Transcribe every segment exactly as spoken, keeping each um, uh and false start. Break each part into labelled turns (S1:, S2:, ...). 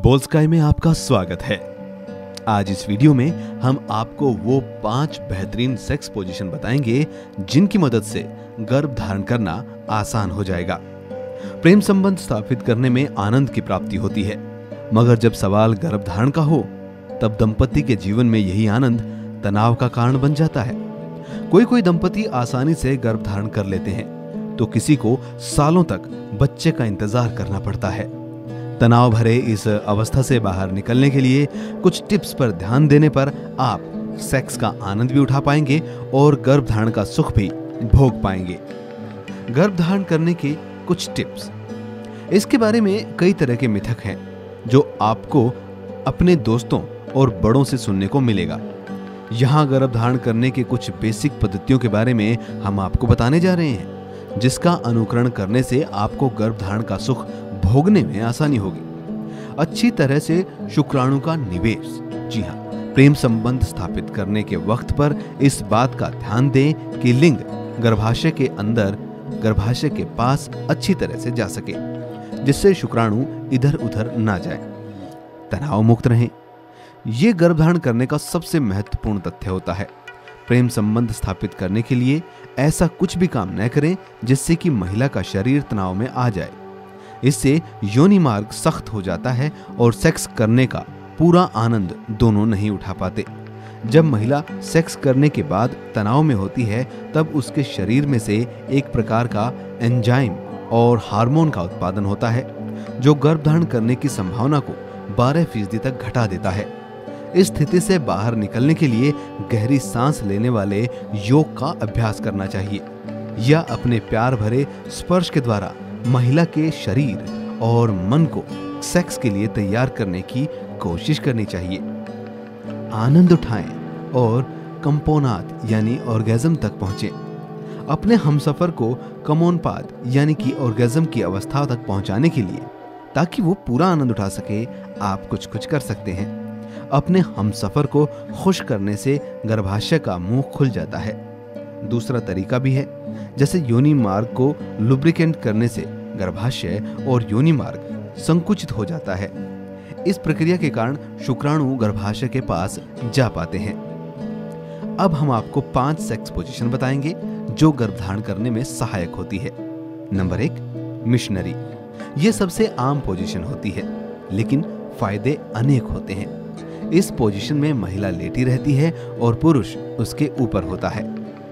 S1: बोल्स्काई में आपका स्वागत है। आज इस वीडियो में हम आपको वो पांच बेहतरीन सेक्स पोजीशन बताएंगे जिनकी मदद से गर्भ धारण करना आसान हो जाएगा। प्रेम संबंध स्थापित करने में आनंद की प्राप्ति होती है, मगर जब सवाल गर्भ धारण का हो तब दंपति के जीवन में यही आनंद तनाव का कारण बन जाता है। कोई कोई दंपति आसानी से गर्भ धारण कर लेते हैं तो किसी को सालों तक बच्चे का इंतजार करना पड़ता है। तनाव भरे इस अवस्था से बाहर निकलने के लिए कुछ टिप्स पर ध्यान देने पर आप सेक्स का आनंद भी उठा पाएंगे और गर्भ धारण का सुख भी भोग पाएंगे। गर्भ धारण करने के कुछ टिप्स, इसके बारे में कई तरह के मिथक हैं जो आपको अपने दोस्तों और बड़ों से सुनने को मिलेगा। यहाँ गर्भ धारण करने के कुछ बेसिक पद्धतियों के बारे में हम आपको बताने जा रहे हैं, जिसका अनुकरण करने से आपको गर्भ धारण का सुख भोगने में आसानी होगी। अच्छी तरह से शुक्राणु का निवेश। जी हाँ, प्रेम संबंध स्थापित करने के वक्त पर इस बात का ध्यान दें कि लिंग गर्भाशय के अंदर गर्भाशय के पास अच्छी तरह से जा सके, जिससे शुक्राणु इधर उधर ना जाए, तनाव मुक्त रहें। ये गर्भधारण करने का सबसे महत्वपूर्ण तथ्य होता है। प्रेम संबंध स्थापित करने के लिए ऐसा कुछ भी काम न करें जिससे कि महिला का शरीर तनाव में आ जाए। इससे योनि मार्ग सख्त हो जाता है और सेक्स करने का पूरा आनंद दोनों नहीं उठा पाते। जब महिला सेक्स करने के बाद तनाव में होती है तब उसके शरीर में से एक प्रकार का एंजाइम और हार्मोन का उत्पादन होता है जो गर्भधारण करने की संभावना को बारह फीसदी तक घटा देता है। इस स्थिति से बाहर निकलने के लिए गहरी सांस लेने वाले योग का अभ्यास करना चाहिए या अपने प्यार भरे स्पर्श के द्वारा महिला के शरीर और मन को सेक्स के लिए तैयार करने की कोशिश करनी चाहिए। आनंद उठाएं और कंपोनाद यानी ऑर्गेज्म तक पहुंचे। अपने हमसफर को कमोनपाद यानी कि ऑर्गेज्म की अवस्था तक पहुंचाने के लिए, ताकि वो पूरा आनंद उठा सके, आप कुछ कुछ कर सकते हैं। अपने हमसफर को खुश करने से गर्भाशय का मुंह खुल जाता है। दूसरा तरीका भी है, जैसे योनि मार्ग को लुब्रिकेंट करने से गर्भाशय और योनि मार्ग संकुचित हो जाता है। इस प्रक्रिया के कारण शुक्राणु गर्भाशय के पास जा पाते हैं। अब हम आपको पांच सेक्स पोजीशन बताएंगे जो गर्भधारण करने में सहायक होती है। नंबर एक, मिशनरी। ये सबसे आम पोजीशन होती है, लेकिन फायदे अनेक होते हैं। इस पोजीशन में महिला लेटी रहती है और पुरुष उसके ऊपर होता है।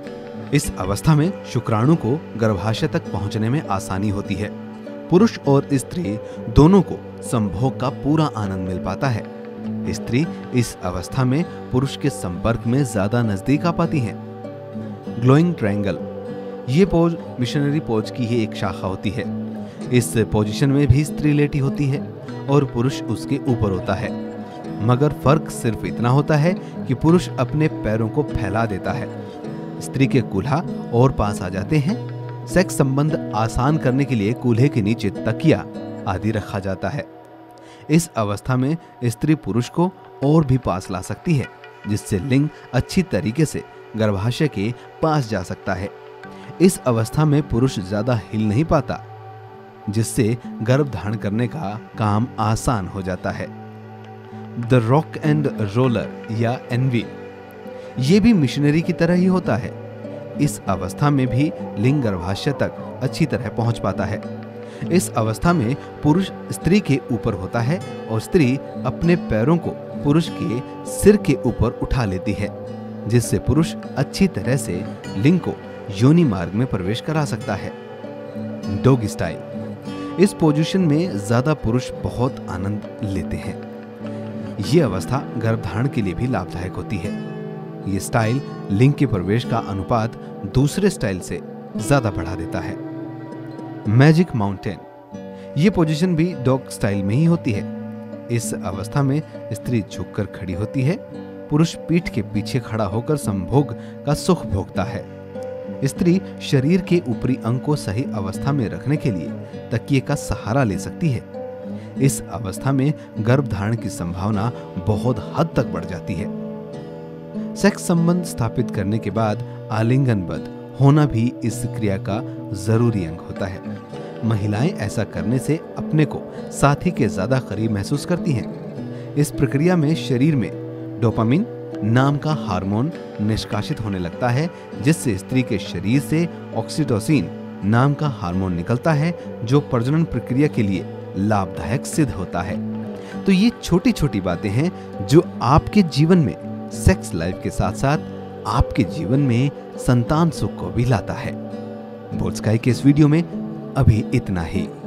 S1: इस अवस्था में शुक्राणु को गर्भाशय तक पहुंचने में आसानी होती है। पुरुष और स्त्री दोनों को संभोग का पूरा आनंद मिल पाता है। स्त्री इस अवस्था में पुरुष के संपर्क में ज्यादा नजदीक आ पाती है। ग्लोइंग ट्रायंगल, ये पोज मिशनरी पोज की ही एक शाखा होती है। इस पोजीशन में भी स्त्री लेटी होती है और पुरुष उसके ऊपर होता है, मगर फर्क सिर्फ इतना होता है कि पुरुष अपने पैरों को फैला देता है, स्त्री के कूल्हा और पास आ जाते हैं। सेक्स संबंध आसान करने के लिए कूल्हे के नीचे तकिया आदि रखा जाता है। इस अवस्था में स्त्री पुरुष को और भी पास ला सकती है, जिससे लिंग अच्छी तरीके से गर्भाशय के पास जा सकता है। इस अवस्था में पुरुष ज्यादा हिल नहीं पाता, जिससे गर्भ धारण करने का काम आसान हो जाता है। द रॉक एंड रोलर या एनवी, ये भी मिशनरी की तरह ही होता है। इस अवस्था में भी लिंग गर्भाशय तक अच्छी तरह पहुंच पाता है। इस अवस्था में पुरुष स्त्री के ऊपर होता है और स्त्री अपने पैरों को पुरुष के सिर के ऊपर उठा लेती है, जिससे पुरुष अच्छी तरह से लिंग को योनि मार्ग में प्रवेश करा सकता है। डॉग स्टाइल, इस पोजीशन में ज्यादा पुरुष बहुत आनंद लेते हैं। ये अवस्था गर्भधारण के लिए भी लाभदायक होती है। ये स्टाइल लिंग के प्रवेश का अनुपात दूसरे स्टाइल से ज्यादा बढ़ा देता है। मैजिक माउंटेन, ये पोजीशन भी डॉग स्टाइल में ही होती है। इस अवस्था में स्त्री झुककर खड़ी होती है, पुरुष पीठ के पीछे खड़ा होकर संभोग का सुख भोगता है। स्त्री शरीर के ऊपरी अंग को सही अवस्था में रखने के लिए तकिए का सहारा ले सकती है। इस अवस्था में गर्भधारण की संभावना बहुत हद तक बढ़ जाती है। सेक्स संबंध स्थापित करने के बाद आलिंगनबद्ध होना भी इस क्रिया का जरूरी अंग होता है। महिलाएं ऐसा करने से अपने को साथी के ज्यादा करीब महसूस करती हैं। इस प्रक्रिया में शरीर में डोपामिन नाम का हार्मोन निष्कासित होने लगता है, जिससे स्त्री के शरीर से ऑक्सीटोसिन नाम का हार्मोन निकलता है, जो प्रजनन प्रक्रिया के लिए लाभदायक सिद्ध होता है। तो ये छोटी छोटी बातें हैं जो आपके जीवन में सेक्स लाइफ के साथ साथ आपके जीवन में संतान सुख को भी लाता है। बोल्ड स्काई के इस वीडियो में अभी इतना ही।